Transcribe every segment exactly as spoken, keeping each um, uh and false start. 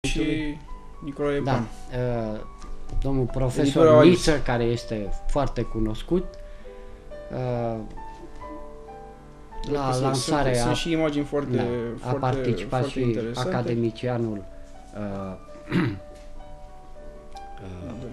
și Nicolae Da, Ban. uh, domnul profesor Editorul Liță, care este foarte cunoscut, uh, la Sunt- lansarea sunt, a, sunt și imagini foarte, da, a foarte, participat foarte și interesante. academicianul uh, uh, Da.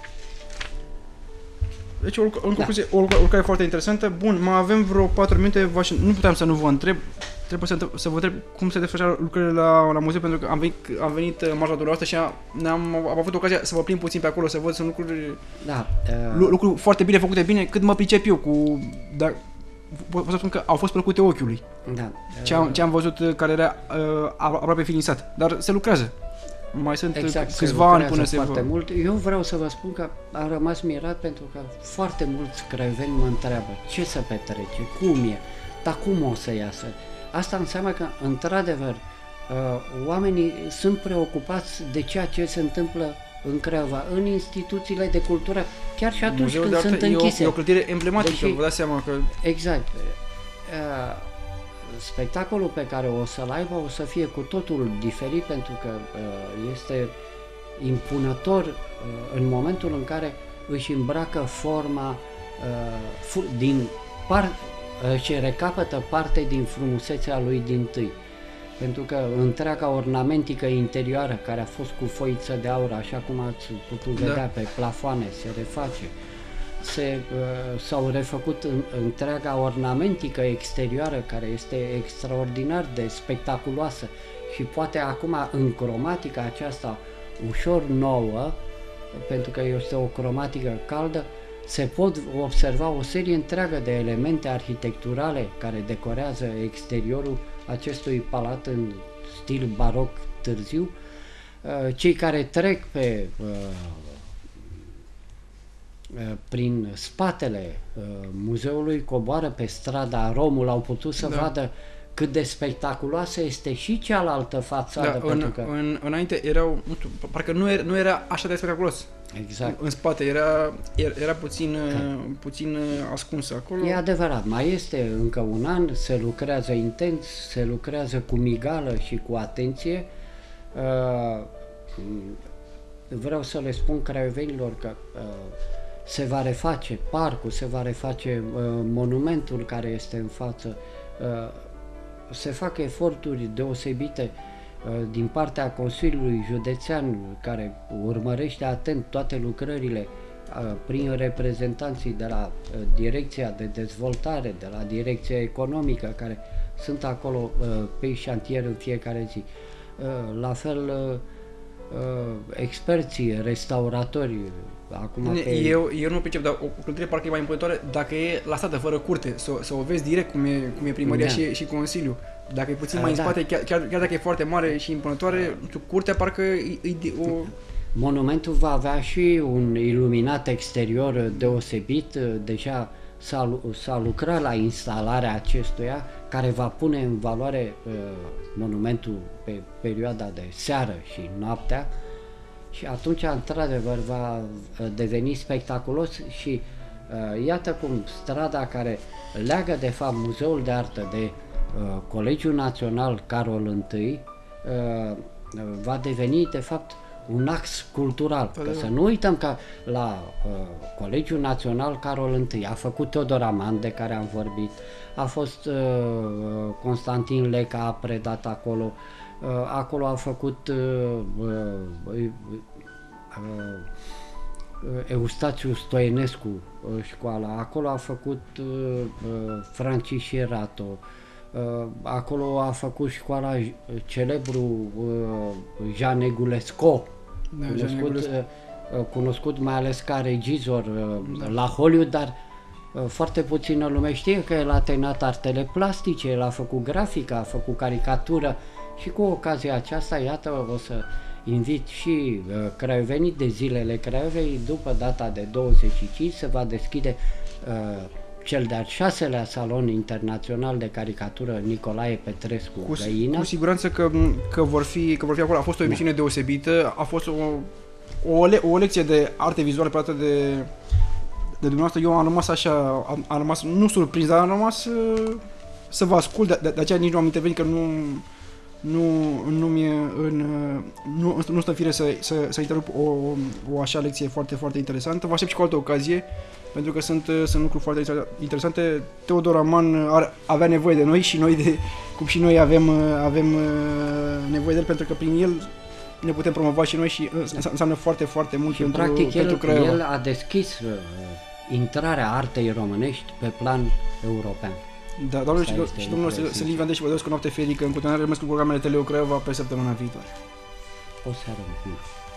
Deci o, luc- o, concluzie, o, luc- o lucrare foarte interesantă. Bun, mai avem vreo patru minute, v-aș- nu puteam să nu vă întreb. Trebuie să, întreb- să vă întreb cum se desfășoară lucrările la, la muzeu, pentru că am venit, am venit în marja dumneavoastră și am, am, am avut ocazia să vă plimb puțin pe acolo, să văd, sunt lucruri, da, lu- uh, lucruri foarte bine făcute, bine, cât mă pricep eu cu... Dar, pot să spun că au fost plăcute ochiului. da, Ce am, uh, ce am văzut uh, care era uh, aproape finisat, dar se lucrează. Mai sunt exact, uh, se câțiva ani lucrează până se foarte va... mult. Eu vreau să vă spun că am rămas mirat pentru că foarte mulți craioveni mă întreabă ce se petrece, cum e, dar cum o să iasă. Asta înseamnă că, într-adevăr, uh, oamenii sunt preocupați de ceea ce se întâmplă în Craiova, în instituțiile de cultură, chiar și atunci Muzeul când de sunt Artă e o, închise. e o clădire emblematică, Deși- vă dați seama că... Exact. Uh, Spectacolul pe care o să-l aibă o să fie cu totul diferit, pentru că uh, este impunător uh, în momentul în care își îmbracă forma uh, fu- din par, uh, și recapătă parte din frumusețea lui dintâi. Pentru că întreaga ornamentică interioară, care a fost cu foiță de aur, așa cum ați putut Da. vedea pe plafoane, se reface. Se, uh, s-au refăcut în, întreaga ornamentică exterioară, care este extraordinar de spectaculoasă, și poate acum în cromatica aceasta ușor nouă, pentru că este o cromatică caldă, se pot observa o serie întreagă de elemente arhitecturale care decorează exteriorul acestui palat în stil baroc târziu. Uh, Cei care trec pe uh, prin spatele uh, muzeului, coboară pe strada Romul, au putut să Da. vadă cât de spectaculoasă este și cealaltă fațadă, Da, pentru în, că... în, înainte erau, nu știu, parcă nu era, nu era așa de spectaculos. Exact. În spate era, era, era puțin, uh, puțin uh, ascuns acolo. E adevărat, mai este încă un an, se lucrează intens, se lucrează cu migală și cu atenție. Uh, Vreau să le spun craiovenilor că uh, se va reface parcul, se va reface uh, monumentul care este în față, uh, se fac eforturi deosebite uh, din partea Consiliului Județean, care urmărește atent toate lucrările uh, prin reprezentanții de la uh, Direcția de Dezvoltare, de la Direcția Economică, care sunt acolo uh, pe șantier în fiecare zi. Uh, la fel uh, uh, experții, restauratori, acum Bine, pe... Eu, eu nu pricep, dar o clădire parcă e mai impunătoare dacă e la stradă, fără curte, să, să o vezi direct cum e, cum e primăria Da. și, și Consiliu. Dacă e puțin A, mai în da. spate, chiar, chiar, chiar dacă e foarte mare și impunătoare, nu știu, curtea parcă e, e de- o... Monumentul va avea și un iluminat exterior deosebit, deja s-a, lu- s-a lucrat la instalarea acestuia, care va pune în valoare uh, monumentul pe perioada de seară și noaptea, și atunci, într-adevăr, va uh, deveni spectaculos. Și uh, iată cum strada care leagă, de fapt, Muzeul de Artă de uh, Colegiul Național Carol întâi uh, va deveni, de fapt, un ax cultural. Că să nu uităm că la uh, Colegiul Național Carol întâi a făcut Teodor Aman, de care am vorbit, a fost uh, Constantin Leca, a predat acolo, uh, acolo a făcut uh, uh, uh, Eustațiu Stoienescu uh, școala, acolo a făcut uh, uh, Franciscerato, uh, acolo a făcut școala uh, celebru uh, Jean Negulesco, Da, Jean cunoscut, Negulescu. uh, uh, cunoscut mai ales ca regizor uh, Da. la Hollywood, dar uh, foarte puțină lume știe că el a terminat artele plastice, el a făcut grafică, a făcut caricatură, și cu ocazia aceasta, iată, o să invit și uh, craiovenii de Zilele Craiovei. După data de douăzeci și cinci se va deschide uh, cel de-al șaselea salon internațional de caricatură Nicolae Petrescu Cu, Găină. cu siguranță că, că, vor fi, că vor fi acolo. A fost o emisiune deosebită, a fost o, o, le, o lecție de arte vizuală pe de, de dumneavoastră. Eu am rămas așa, am, am rămas, nu surprins, dar am rămas uh, să vă ascult, de, de, de aceea nici nu am intervenit, că nu, nu, nu mi-e în, nu, nu stă în fire să, să, să întrerup o, o așa lecție foarte, foarte interesantă. Vă aștept și cu altă ocazie, pentru că sunt, sunt lucruri foarte interesante. Teodor Aman ar avea nevoie de noi și noi, de, cum și noi avem, avem nevoie de el, pentru că prin el ne putem promova și noi și înseamnă foarte, foarte mult și pentru, practic pentru el, Craiova. el a deschis uh, intrarea artei românești pe plan european. Da, doamne și, Asta și domnul este Sălin Vandeș și vă doresc cu noapte ferică. În continuare rămâs cu programele Teleo Craiova pe săptămâna viitoare. O seară bună.